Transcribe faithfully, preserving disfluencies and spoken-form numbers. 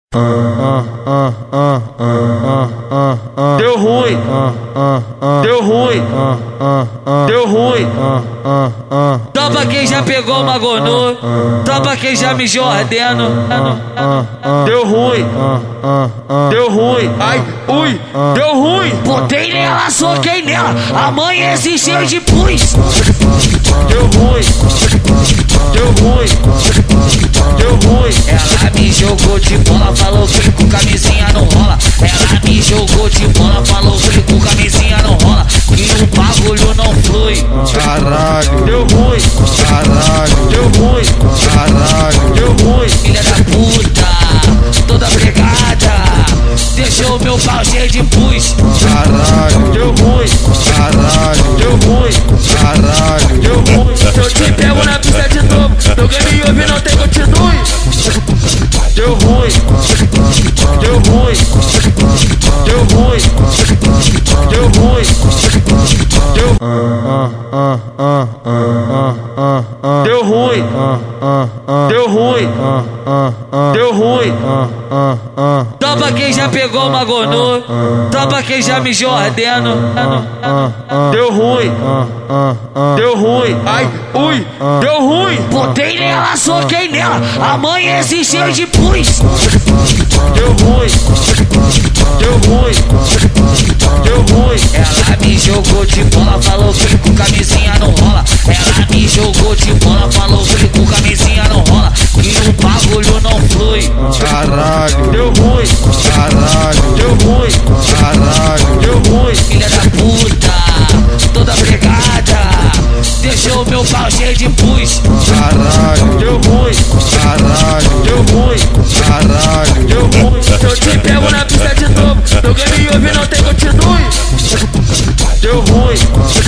Deu ruim, deu ruim, deu ruim. Só pra quem já pegou uma gonô, só pra quem já mijou ardendo. Deu ruim, deu ruim, ai, ui, deu ruim. Botei nela, soquei nela, amanheci cheio de pus. Deu ruim, deu ruim, deu ruim. Ela me jogou de bola, falou que com camisinha não rola. Ela me jogou de bola, falou que com camisinha não rola. E o bagulho não flui. Caralho, Deu ruim, caralho, deu ruim, caralho, deu ruim. Filha da puta, toda pregada, deixou meu pau cheio de pus. caralho, Deu ruim, caralho, deu ruim, caralho. deu ruim. Se eu te pego na pista de novo, meu game ouve não tem continue. Deu ruim, deu ruim, deu ruim, deu ruim, deu deu ruim, deu ruim, deu ruim. Só pra quem já pegou uma gonô, só pra quem já mijou ardendo. Deu ruim, deu ruim, ai, ui, deu ruim. Botei nela, soquei nela, amanheci cheio de pus. Deu ruim, deu ruim, deu ruim. Ela me jogou de bola, falou que com camisinha não rola. Ela me jogou de bola, falou que com camisinha não rola. E o bagulho não flui. Caralho, Deu ruim, caralho, deu ruim, caralho, deu ruim. Filha da puta, toda pregada, deixou meu pau cheio de pus. caralho, Deu ruim, caralho, deu ruim, caralho. deu ruim. Se eu te pego na pista de novo, meu game ouve não tem continue. Deu ruim,